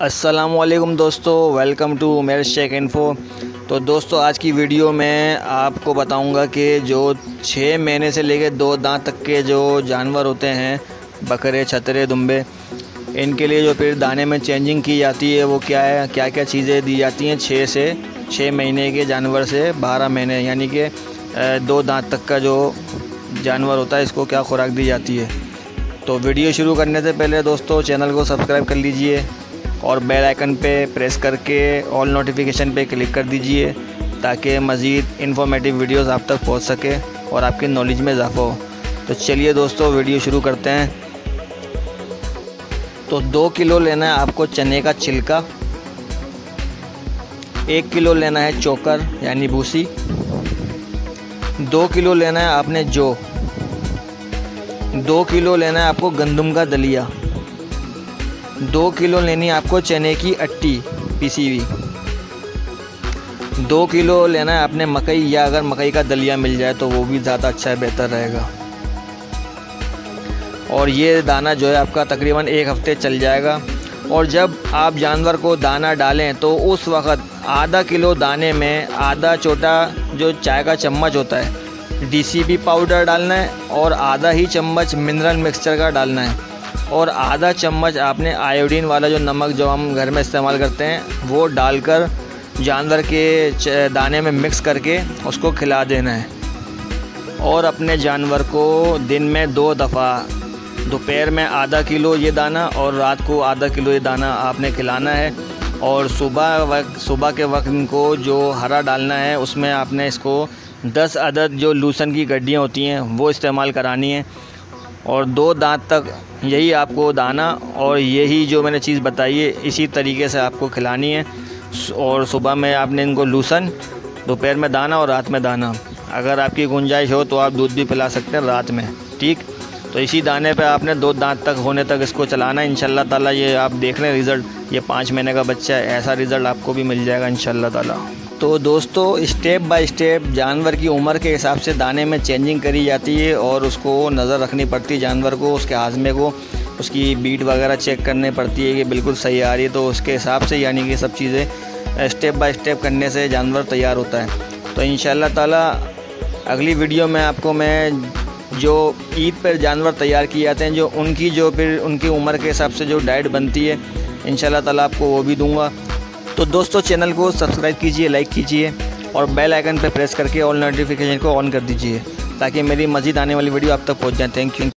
अस्सलामुअलैकुम दोस्तों, welcome to मेरे शेख इन्फो। तो दोस्तों आज की वीडियो में आपको बताऊंगा कि जो 6 महीने से लेकर 2 दांत तक के जो जानवर होते हैं, बकरे, छतरे, दुम्बे, इनके लिए जो फिर दाने में चेंजिंग की जाती है वो क्या है, क्या क्या चीज़ें दी जाती हैं 6 महीने के जानवर से 12 महीने यानी कि 2 दांत तक का जो जानवर होता है, इसको क्या खुराक दी जाती है। तो वीडियो शुरू करने से पहले दोस्तों चैनल को सब्सक्राइब कर लीजिए और बेल आइकन पे प्रेस करके ऑल नोटिफिकेशन पे क्लिक कर दीजिए ताकि मज़ीद इन्फॉर्मेटिव वीडियोस आप तक पहुंच सके और आपकी नॉलेज में इजाफा हो। तो चलिए दोस्तों वीडियो शुरू करते हैं। तो 2 किलो लेना है आपको चने का छिलका, 1 किलो लेना है चोकर यानी भूसी, 2 किलो लेना है आपने जौ, 2 किलो लेना है आपको गंदम का दलिया, 2 किलो लेनी है आपको चने की अट्टी पीसी हुई, 2 किलो लेना है आपने मकई, या अगर मकई का दलिया मिल जाए तो वो भी ज़्यादा अच्छा है, बेहतर रहेगा। और ये दाना जो है आपका तकरीबन 1 हफ्ते चल जाएगा। और जब आप जानवर को दाना डालें तो उस वक़्त आधा किलो दाने में आधा छोटा जो चाय का चम्मच होता है DCP पाउडर डालना है और आधा ही चम्मच मिनरल मिक्सचर का डालना है और आधा चम्मच आपने आयोडीन वाला जो नमक जो हम घर में इस्तेमाल करते हैं वो डालकर जानवर के दाने में मिक्स करके उसको खिला देना है। और अपने जानवर को दिन में 2 दफ़ा, दोपहर में आधा किलो ये दाना और रात को आधा किलो ये दाना आपने खिलाना है। और सुबह के वक्त इनको जो हरा डालना है उसमें आपने इसको 10 अदद जो लूसन की गड्डियाँ होती हैं वो इस्तेमाल करानी है। और 2 दांत तक यही आपको दाना और यही जो मैंने चीज़ बताई है इसी तरीके से आपको खिलानी है। और सुबह में आपने इनको लूसन, दोपहर में दाना और रात में दाना। अगर आपकी गुंजाइश हो तो आप दूध भी पिला सकते हैं रात में, ठीक। तो इसी दाने पे आपने 2 दांत तक होने तक इसको चलाना है। इंशाल्लाह ताला ये आप देख लें रिज़ल्ट, ये 5 महीने का बच्चा है, ऐसा रिज़ल्ट आपको भी मिल जाएगा इंशाल्लाह ताला। तो दोस्तों स्टेप बाय स्टेप जानवर की उम्र के हिसाब से दाने में चेंजिंग करी जाती है और उसको नज़र रखनी पड़ती है जानवर को, उसके हाजमे को, उसकी बीट वगैरह चेक करनी पड़ती है कि बिल्कुल सही आ रही है। तो उसके हिसाब से यानी कि सब चीज़ें स्टेप बाय स्टेप करने से जानवर तैयार होता है। तो इंशाल्लाह ताला अगली वीडियो में आपको मैं जो ईद पर जानवर तैयार किए जाते हैं, जो उनकी जो फिर उनकी उम्र के हिसाब से जो डाइट बनती है, इंशाल्लाह ताला आपको वो भी दूंगा। तो दोस्तों चैनल को सब्सक्राइब कीजिए, लाइक कीजिए और बेल आइकन पर प्रेस करके ऑल नोटिफिकेशन को ऑन कर दीजिए ताकि मेरी मज़ीद आने वाली वीडियो आप तक पहुंच जाए। Thank you.